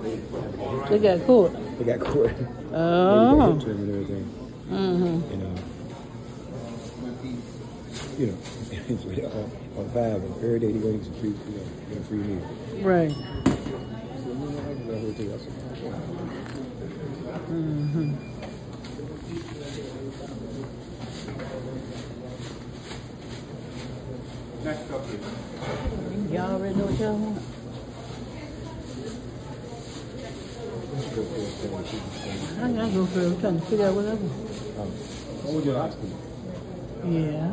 They got caught. They got caught. Oh. To him and everything. On 5, and every day they go to some free, get a free meal. Right. So, Next up, please. Y'all already know what y'all want? I gotta go for it. I'm trying to figure out whatever. What would you like? Yeah.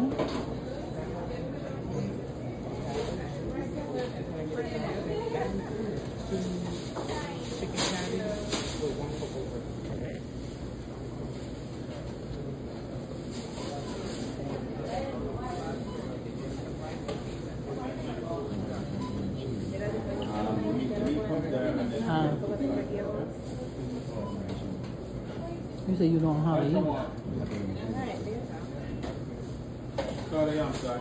You say you don't know how to eat. Sorry, I'm sorry.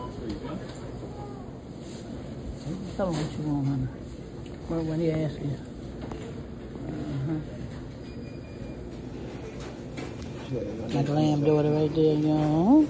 Tell them what you want, honey. When he asks you. My glam daughter right there, y'all.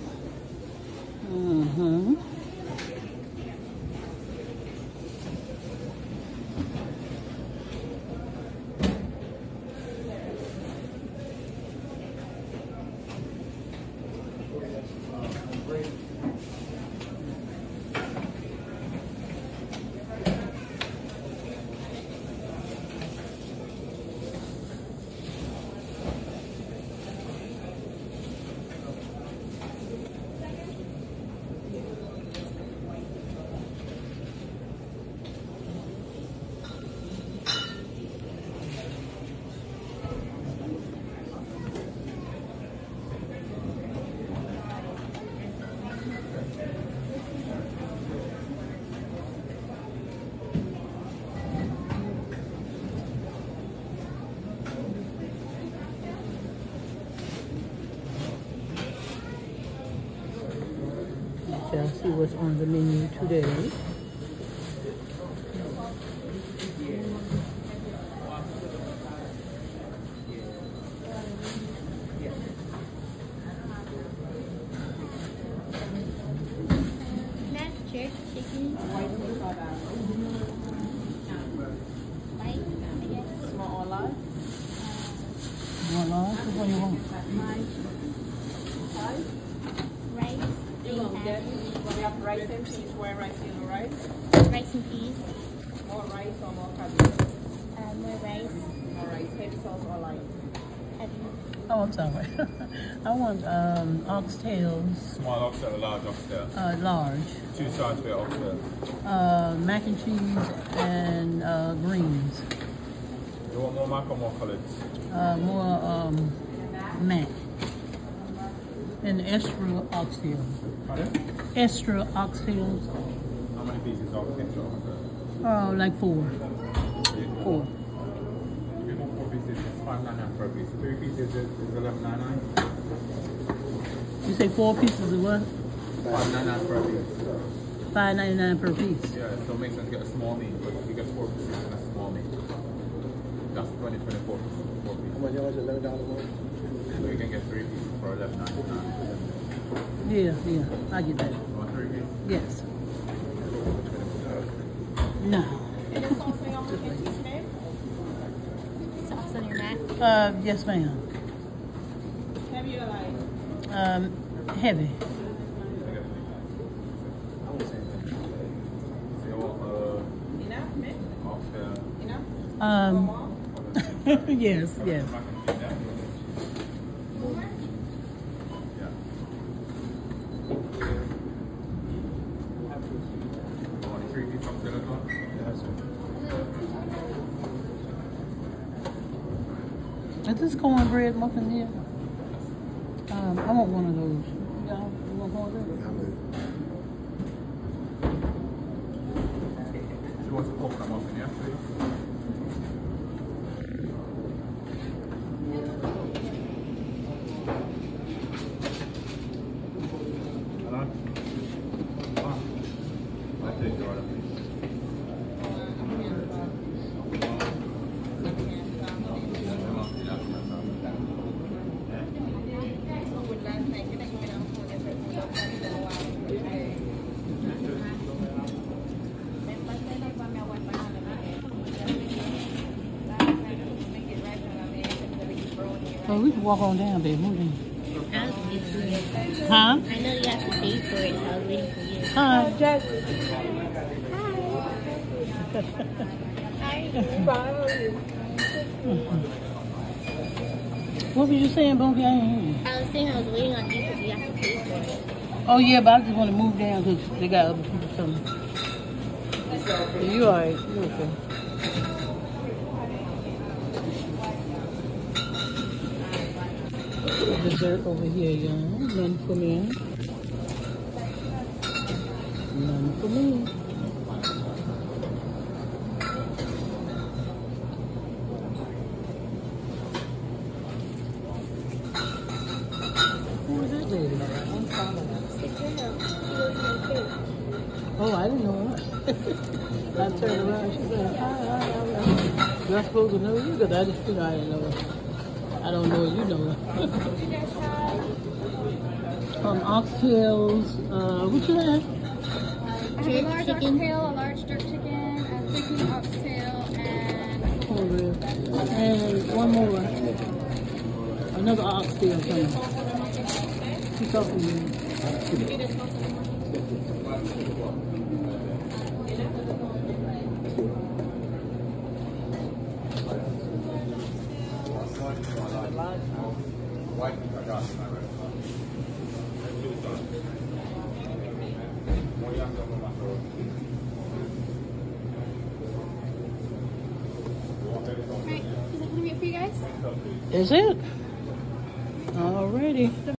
Shall see what's on the menu today. Chicken. Small or large? What do you want? Rice. We have rice and peas. Where rice, yellow rice? Rice and peas. More rice or more cabbage? More rice. More rice. Heavy sauce or light? Heavy. Oh, I'm sorry. I want oxtails. Small oxtail, large oxtail. Large. 2 sides for your oxtail. Mac and cheese and greens. You want more mac or more collards? More mac. And extra oxtails. Pardon? Extra oxtails. How many pieces of oxtail? Like 4. 4. If you want 4 pieces, it's $5.99 per piece. 3 pieces is $11.99. You say 4 pieces of what? $5.99 per piece. $5.99 per piece. Yeah, so it makes sense to get a small meat, but you get 4 pieces and a small meat. That's 24 pieces. 4 pieces. How much is $11 one? So you can get 3 pieces for $11.99. Yeah, I get that. You want 3 pieces? Yes. No. Any sauce on your mac and cheese, ma'am? Sauce on your mac. Yes, ma'am. Heavy or light? Heavy. So you want Enough, ma'am? oxtail? Enough? Yes. Mac and cheese, yeah? Is this cornbread muffin here? I want one of those. Y'all want cornbread? She wants a coconut muffin, yeah, please? I'll take your order, please. Oh, we can walk on down, babe. Move in. I was waiting for you. Huh? I know you have to pay for it, so I was waiting for you. Hi. What were you saying, Bunky? I didn't hear you. I was saying I was waiting on you because you have to pay for it. Oh, yeah, but I just want to move down because they got other people coming. Yeah, you all right. You okay. Dessert over here, y'all. None for me. None for me. Who was that lady? Oh, I didn't know her. I turned around. She said, hi. You're supposed to know you because I just, I didn't know her. I don't know if you know her. Oxtails. What you have? I have a large oxtail, a large jerk chicken, a chicken oxtail, and Cornbread. And one more. Another oxtail coming. She's talking to me. right, is it gonna be it for you guys? Is it? Alrighty.